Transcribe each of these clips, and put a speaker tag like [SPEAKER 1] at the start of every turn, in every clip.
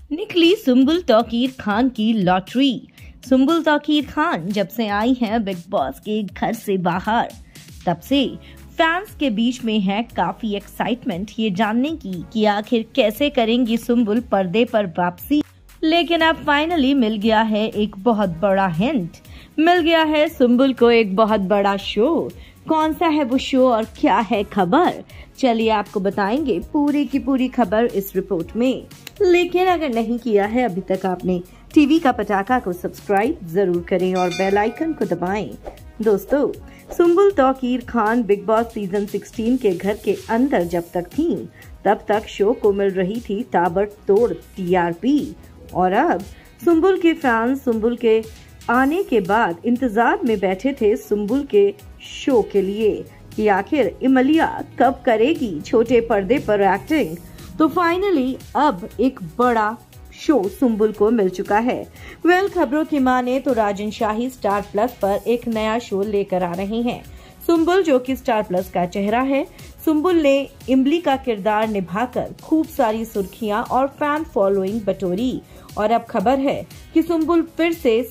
[SPEAKER 1] निकली सुम्बुल तौकीर खान की लॉटरी। सुम्बुल तौकीर खान जब से आई हैं बिग बॉस के घर से बाहर, तब से फैंस के बीच में है काफी एक्साइटमेंट ये जानने की कि आखिर कैसे करेंगी सुम्बुल पर्दे पर वापसी। लेकिन अब फाइनली मिल गया है एक बहुत बड़ा हिंट, मिल गया है सुम्बुल को एक बहुत बड़ा शो। कौन सा है वो शो और क्या है खबर, चलिए आपको बताएंगे पूरी की पूरी खबर इस रिपोर्ट में। लेकिन अगर नहीं किया है अभी तक आपने टीवी का पटाखा को सब्सक्राइब जरूर करें और बेल आइकन को दबाएं। दोस्तों, Sumbul Tauqeer Khan Bigg Boss season 16 के घर के अंदर जब तक थीं, तब तक शो को मिल रही थी ताबड़तोड़ टीआरपी। और अब सुम्बुल के फैंस सुम्बुल के आने के बाद इंतजार में बैठे थे सुम्बुल के शो के लिए कि आखिर इमलिया कब करेगी छोटे पर्दे पर एक्टिंग। तो फाइनली अब एक बड़ा शो सुम्बुल को मिल चुका है। खबरों की माने तो राजन शाही स्टार प्लस पर एक नया शो लेकर आ रहे हैं। सुम्बुल जो कि स्टार प्लस का चेहरा है, सुम्बुल ने इमली का किरदार निभाकर खूब सारी सुर्खियां और फैन फॉलोइंग बटोरी। और अब खबर है कि सुम्बुल फिर से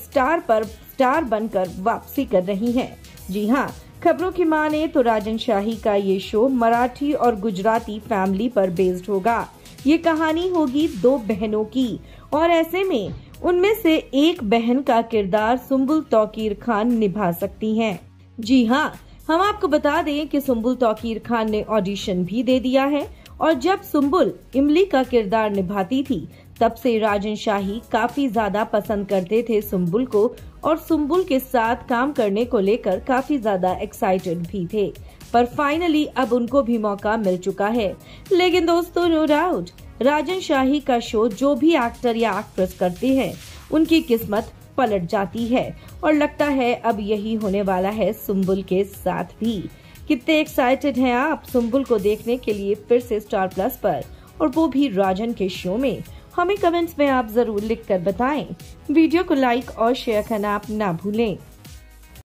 [SPEAKER 1] स्टार बनकर वापसी कर रही हैं। जी हाँ, खबरों की माने तो राजन शाही का ये शो मराठी और गुजराती फैमिली पर बेस्ड होगा। ये कहानी होगी दो बहनों की और ऐसे में उनमें से एक बहन का किरदार सुम्बुल तौकीर खान निभा सकती हैं। जी हाँ, हम आपको बता दें कि सुम्बुल तौकीर खान ने ऑडिशन भी दे दिया है और जब सुम्बुल इमली का किरदार निभाती थी तब से राजन शाही काफी ज्यादा पसंद करते थे सुम्बुल को और सुम्बुल के साथ काम करने को लेकर काफी ज्यादा एक्साइटेड भी थे। पर फाइनली अब उनको भी मौका मिल चुका है। लेकिन दोस्तों, नो डाउट राजन शाही का शो जो भी एक्टर या एक्ट्रेस करते हैं उनकी किस्मत पलट जाती है और लगता है अब यही होने वाला है सुम्बुल के साथ भी। कितने एक्साइटेड हैं आप सुम्बुल को देखने के लिए फिर से स्टार प्लस पर, और वो भी राजन के शो में? हमें कमेंट्स में आप जरूर लिखकर बताएं। वीडियो को लाइक और शेयर करना आप ना भूलें।